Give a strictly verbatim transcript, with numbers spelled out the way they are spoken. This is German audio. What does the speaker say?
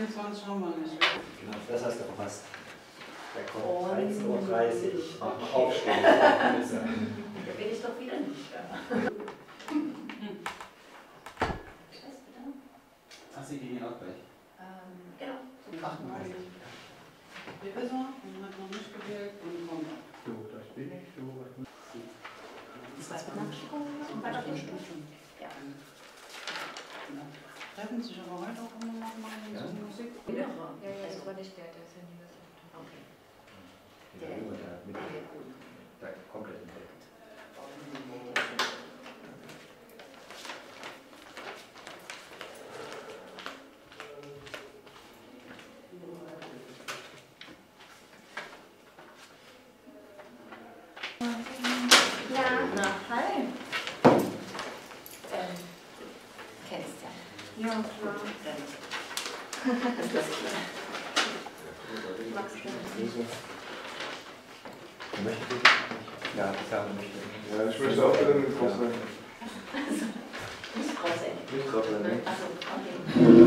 einundzwanzig haben wir nicht. Genau, das hast du verpasst. Da kommt Oh. dreizehn Uhr dreißig. Okay. Aufstehen. Da bin ich doch wieder nicht da. Scheiße, bitte. Ach, Sie gehen ja auch gleich. Ähm, genau. achtunddreißig. Wie ist er? Und hat noch nicht gewählt und kommt. So, das bin ich, so was muss Das war mit Nachschubung und weiter Stimmt. Ja. Treffen sich aber heute auch immer noch mal in Ja. so Musik. Ja, Ja, ja, das war nicht der, der ist ja nie gesagt. Okay. Der Junge da mit der kompletten Welt. Ja, na, hi. Ähm, kennst ja. Ja, klar. Das ist klar. Magst du? Möchtest du? Ja, ich sage möchte. Ja, ich möchte auch gerne mit groß sein. Nicht groß, ey. Nicht groß sein, ne? Achso, okay.